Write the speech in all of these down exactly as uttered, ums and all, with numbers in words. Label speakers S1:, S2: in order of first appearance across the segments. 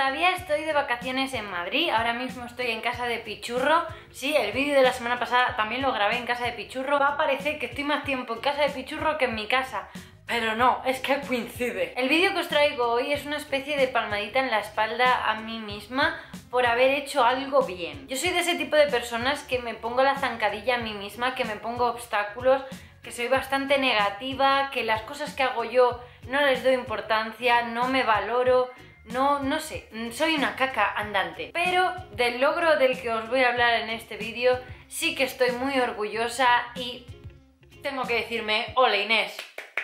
S1: todavía estoy de vacaciones en Madrid, ahora mismo estoy en casa de Pichurro. Sí, el vídeo de la semana pasada también lo grabé en casa de Pichurro. Va a parecer que estoy más tiempo en casa de Pichurro que en mi casa, pero no, es que coincide. El vídeo que os traigo hoy es una especie de palmadita en la espalda a mí misma por haber hecho algo bien. Yo soy de ese tipo de personas que me pongo la zancadilla a mí misma, que me pongo obstáculos, que soy bastante negativa, que las cosas que hago yo no les doy importancia, no me valoro, no, no sé, soy una caca andante. Pero del logro del que os voy a hablar en este vídeo sí que estoy muy orgullosa y tengo que decirme, hola Inés,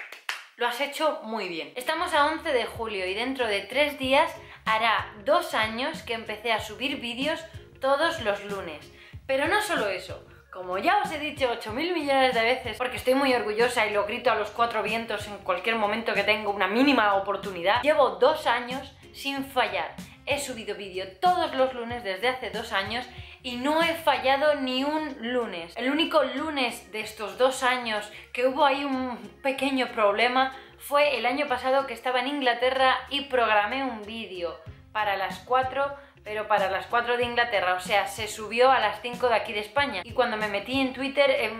S1: lo has hecho muy bien. Estamos a once de julio y dentro de tres días hará dos años que empecé a subir vídeos todos los lunes. Pero no solo eso. Como ya os he dicho ocho mil millones de veces, porque estoy muy orgullosa y lo grito a los cuatro vientos en cualquier momento que tengo una mínima oportunidad, llevo dos años sin fallar. He subido vídeo todos los lunes desde hace dos años y no he fallado ni un lunes. El único lunes de estos dos años que hubo ahí un pequeño problema fue el año pasado, que estaba en Inglaterra y programé un vídeo para las cuatro, pero para las cuatro de Inglaterra, o sea, se subió a las cinco de aquí de España. Y cuando me metí en Twitter, eh,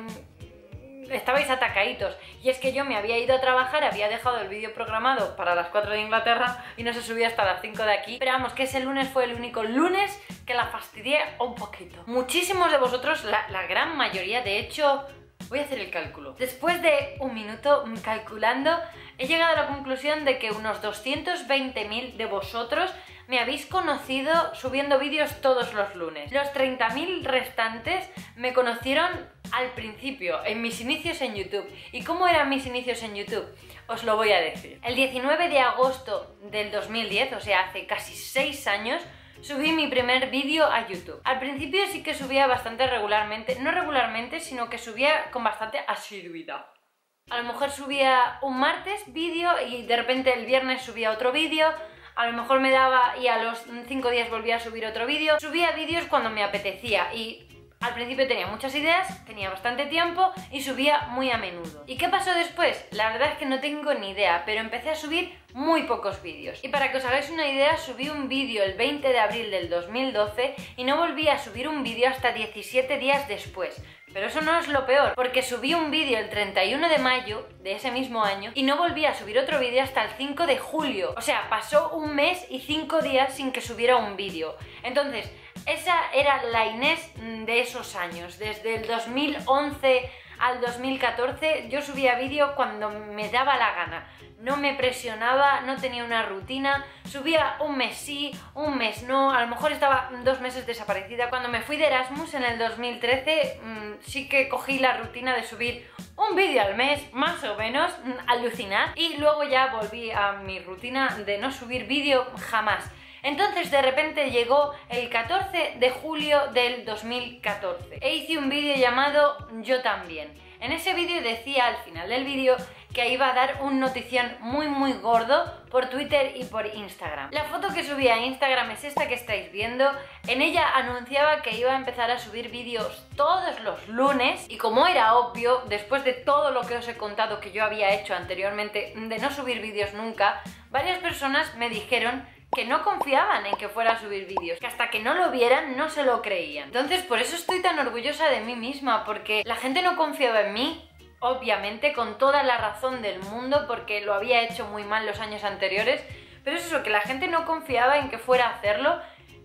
S1: estabais atacaditos. Y es que yo me había ido a trabajar, había dejado el vídeo programado para las cuatro de Inglaterra y no se subió hasta las cinco de aquí. Pero vamos, que ese lunes fue el único lunes que la fastidié un poquito. Muchísimos de vosotros, la, la gran mayoría, de hecho, voy a hacer el cálculo. Después de un minuto calculando, he llegado a la conclusión de que unos doscientos veinte mil de vosotros me habéis conocido subiendo vídeos todos los lunes. Los treinta mil restantes me conocieron al principio, en mis inicios en YouTube. ¿Y cómo eran mis inicios en YouTube? Os lo voy a decir. El diecinueve de agosto del dos mil diez, o sea, hace casi seis años, subí mi primer vídeo a YouTube. Al principio sí que subía bastante regularmente, no regularmente, sino que subía con bastante asiduidad. A lo mejor subía un martes vídeo y de repente el viernes subía otro vídeo. A lo mejor me daba y a los cinco días volvía a subir otro vídeo. Subía vídeos cuando me apetecía y al principio tenía muchas ideas, tenía bastante tiempo y subía muy a menudo. ¿Y qué pasó después? La verdad es que no tengo ni idea, pero empecé a subir muy pocos vídeos. Y para que os hagáis una idea, subí un vídeo el veinte de abril del dos mil doce y no volví a subir un vídeo hasta diecisiete días después. Pero eso no es lo peor, porque subí un vídeo el treinta y uno de mayo de ese mismo año y no volví a subir otro vídeo hasta el cinco de julio. O sea, pasó un mes y cinco días sin que subiera un vídeo. Entonces, esa era la Inés de esos años. Desde el dos mil once al dos mil catorce yo subía vídeo cuando me daba la gana. No me presionaba, no tenía una rutina, subía un mes sí, un mes no, a lo mejor estaba dos meses desaparecida. Cuando me fui de Erasmus en el dos mil trece mmm, sí que cogí la rutina de subir un vídeo al mes, más o menos, mmm, alucinar, y luego ya volví a mi rutina de no subir vídeo jamás. Entonces de repente llegó el catorce de julio del dos mil catorce e hice un vídeo llamado Yo también. En ese vídeo decía al final del vídeo que iba a dar un notición muy muy gordo por Twitter y por Instagram. La foto que subí a Instagram es esta que estáis viendo. En ella anunciaba que iba a empezar a subir vídeos todos los lunes y, como era obvio, después de todo lo que os he contado que yo había hecho anteriormente de no subir vídeos nunca, varias personas me dijeron que no confiaban en que fuera a subir vídeos, que hasta que no lo vieran no se lo creían. Entonces por eso estoy tan orgullosa de mí misma, porque la gente no confiaba en mí, obviamente, con toda la razón del mundo, porque lo había hecho muy mal los años anteriores, pero es eso, que la gente no confiaba en que fuera a hacerlo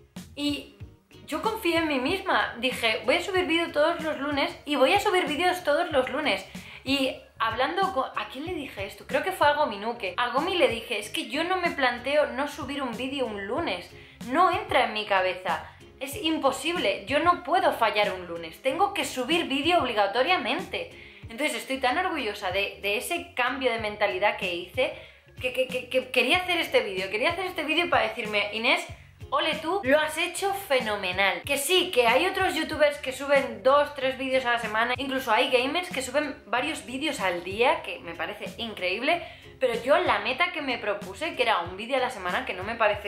S1: y yo confié en mí misma. Dije, voy a subir vídeo todos los lunes y voy a subir vídeos todos los lunes. Y hablando con... ¿A quién le dije esto? Creo que fue a Gominuke. A Gomi le dije, es que yo no me planteo no subir un vídeo un lunes. No entra en mi cabeza. Es imposible. Yo no puedo fallar un lunes. Tengo que subir vídeo obligatoriamente. Entonces estoy tan orgullosa de, de ese cambio de mentalidad que hice que, que, que, que quería hacer este vídeo. Quería hacer este vídeo para decirme, Inés, ole tú, lo has hecho fenomenal. Que sí, que hay otros youtubers que suben dos, tres vídeos a la semana, incluso hay gamers que suben varios vídeos al día, que me parece increíble, pero yo la meta que me propuse, que era un vídeo a la semana, que no me parece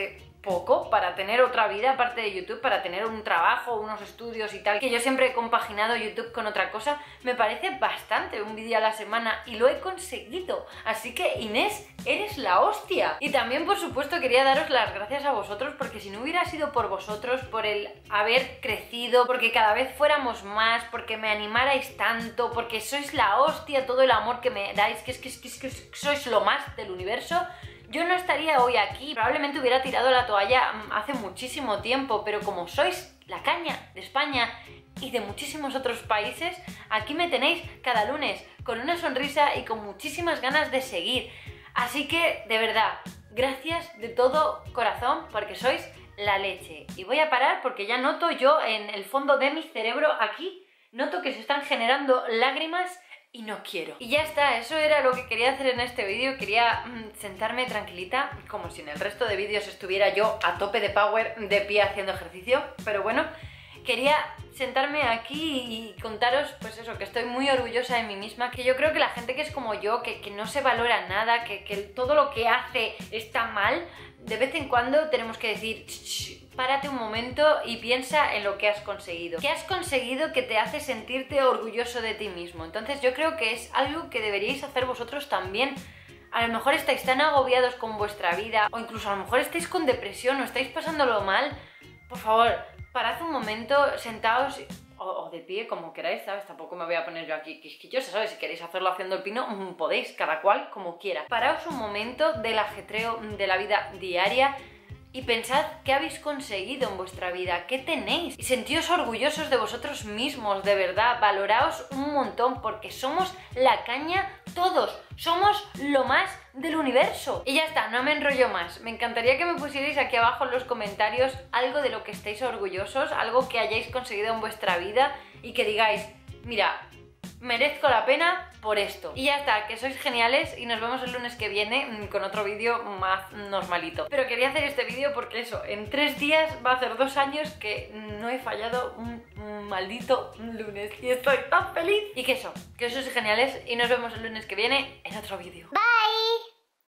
S1: poco para tener otra vida aparte de YouTube, para tener un trabajo, unos estudios y tal, que yo siempre he compaginado YouTube con otra cosa, me parece bastante un vídeo a la semana y lo he conseguido. Así que Inés, eres la hostia. Y también, por supuesto, quería daros las gracias a vosotros, porque si no hubiera sido por vosotros, por el haber crecido, porque cada vez fuéramos más, porque me animarais tanto, porque sois la hostia, todo el amor que me dais, que es que, es que, es que sois lo más del universo, yo no estaría hoy aquí. Probablemente hubiera tirado la toalla hace muchísimo tiempo, pero como sois la caña de España y de muchísimos otros países, aquí me tenéis cada lunes con una sonrisa y con muchísimas ganas de seguir. Así que, de verdad, gracias de todo corazón, porque sois la leche. Y voy a parar porque ya noto yo en el fondo de mi cerebro aquí, noto que se están generando lágrimas y no quiero. Y ya está, eso era lo que quería hacer en este vídeo. Quería mmm, sentarme tranquilita, como si en el resto de vídeos estuviera yo a tope de power, de pie haciendo ejercicio. Pero bueno, quería sentarme aquí y contaros, pues eso, que estoy muy orgullosa de mí misma, que yo creo que la gente que es como yo, que, que no se valora nada, que, que todo lo que hace está mal, de vez en cuando tenemos que decir, párate un momento y piensa en lo que has conseguido. ¿Qué has conseguido que te hace sentirte orgulloso de ti mismo? Entonces yo creo que es algo que deberíais hacer vosotros también. A lo mejor estáis tan agobiados con vuestra vida, o incluso a lo mejor estáis con depresión o estáis pasándolo mal. Por favor, parad un momento, sentaos o, o de pie, como queráis, ¿sabes? Tampoco me voy a poner yo aquí quisquillosa, ¿sabes? Si queréis hacerlo haciendo el pino, podéis, cada cual como quiera. Paraos un momento del ajetreo de la vida diaria y pensad qué habéis conseguido en vuestra vida, qué tenéis. Y sentíos orgullosos de vosotros mismos, de verdad. Valoraos un montón, porque somos la caña todos. Somos lo más del universo. Y ya está, no me enrollo más. Me encantaría que me pusierais aquí abajo en los comentarios algo de lo que estéis orgullosos, algo que hayáis conseguido en vuestra vida y que digáis, mira, merezco la pena por esto. Y ya está, que sois geniales y nos vemos el lunes que viene con otro vídeo más normalito. Pero quería hacer este vídeo porque eso, en tres días va a ser dos años que no he fallado un, un maldito lunes y estoy tan feliz. Y que eso, que sois geniales y nos vemos el lunes que viene en otro vídeo.
S2: Bye.